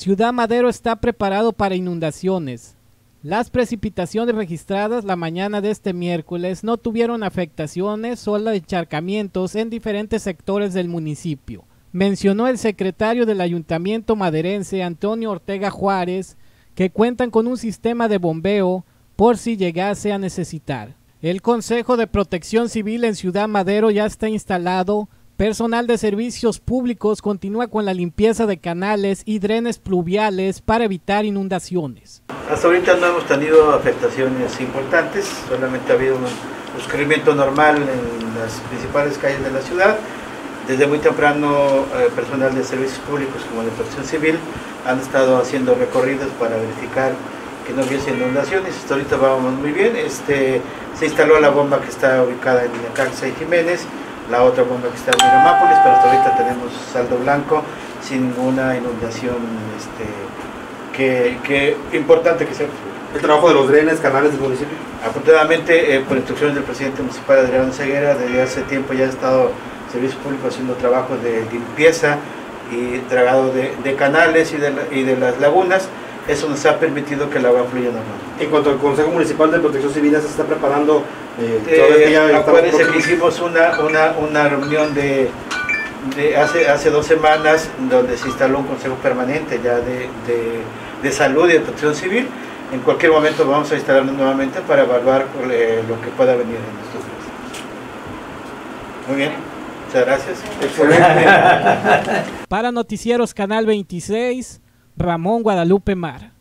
Ciudad Madero está preparado para inundaciones. Las precipitaciones registradas la mañana de este miércoles no tuvieron afectaciones, solo encharcamientos en diferentes sectores del municipio, mencionó el secretario del Ayuntamiento maderense Antonio Ortega Juárez, que cuentan con un sistema de bombeo por si llegase a necesitar. El Consejo de Protección Civil en Ciudad Madero ya está instalado. Personal de servicios públicos continúa con la limpieza de canales y drenes pluviales para evitar inundaciones. Hasta ahorita no hemos tenido afectaciones importantes, solamente ha habido un escurrimiento normal en las principales calles de la ciudad. Desde muy temprano, personal de servicios públicos como de protección civil han estado haciendo recorridos para verificar que no hubiese inundaciones. Hasta ahorita vamos muy bien. Se instaló la bomba que está ubicada en Necaxa y Jiménez, la otra bomba que está en Miramápolis, pero hasta ahorita tenemos saldo blanco, sin ninguna inundación que importante que sea. ¿El trabajo de los drenes, canales del municipio? Afortunadamente, por instrucciones del presidente municipal Adrián Ceguera, desde hace tiempo ya ha estado Servicio Público haciendo trabajos de limpieza y dragado de canales y de las lagunas. Eso nos ha permitido que el agua fluya normal. En cuanto al Consejo Municipal de Protección Civil, ¿se está preparando? Acuérdense que hicimos una reunión hace 2 semanas donde se instaló un consejo permanente ya de salud y de protección civil. En cualquier momento vamos a instalarnos nuevamente para evaluar lo que pueda venir en estos días. Muy bien, muchas gracias. Excelente. Para Noticieros Canal 26, Ramón Guadalupe Mar.